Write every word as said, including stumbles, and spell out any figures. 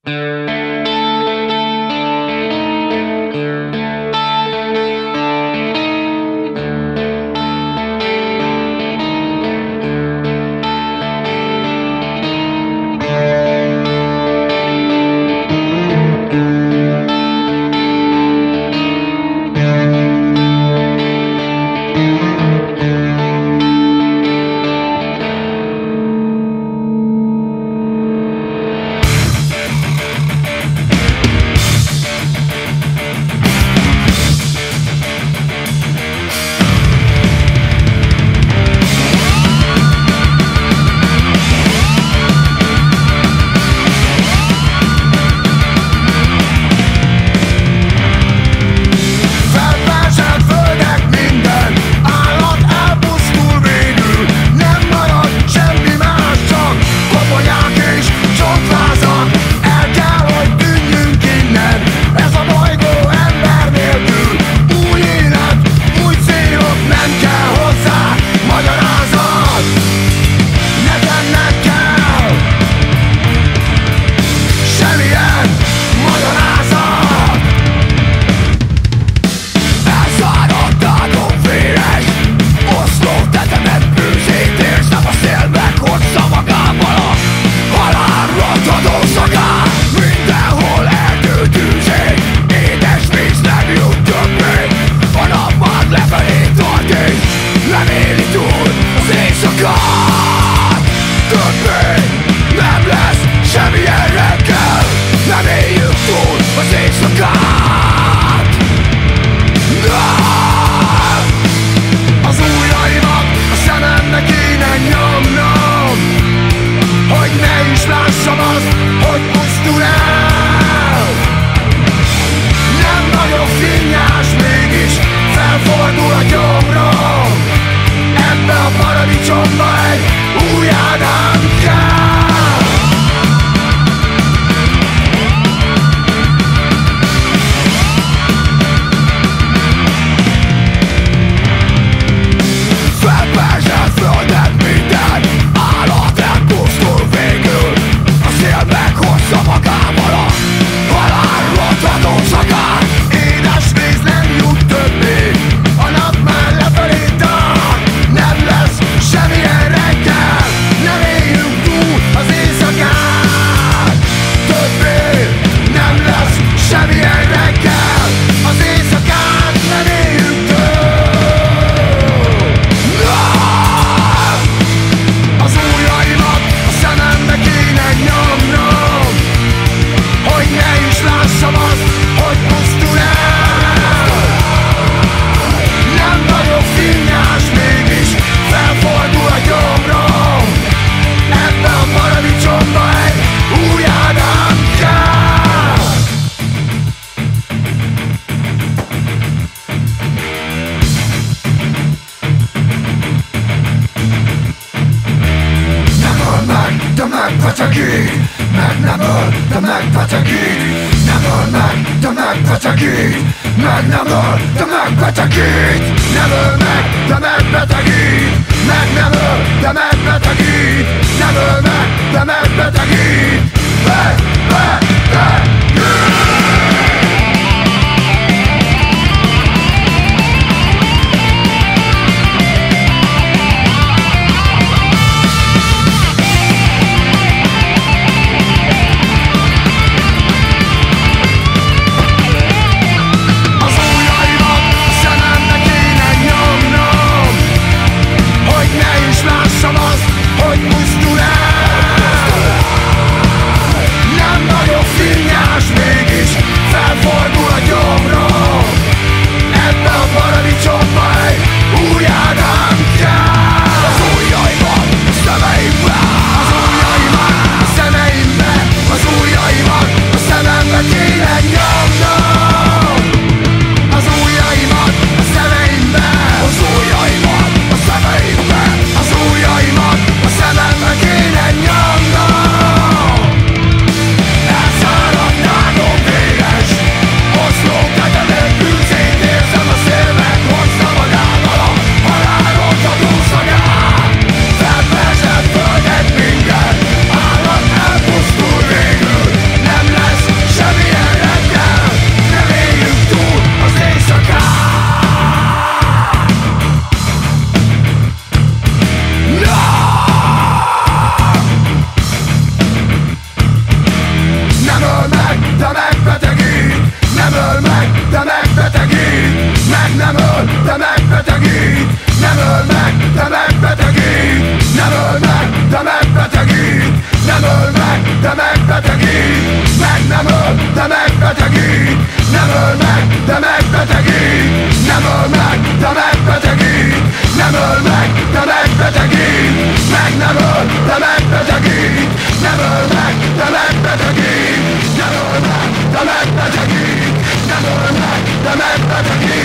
megbetegít, meg nem öl, de megbetegít. Nem öl meg, de megbetegít, meg nem öl, de megbetegít. Nem öl meg, de megbetegít, meg nem öl, de megbetegít. Nem öl meg, de megbetegít, megbetegít. Nem vagyok finnyás, mégis megbetegít. Nem öl meg, de megbetegít. Nem öl meg, de megbetegít. Meg nem öl, de megbetegít. Nem öl meg, de megbetegít. Nem öl meg, de megbetegít. Nem öl meg, de megbetegít.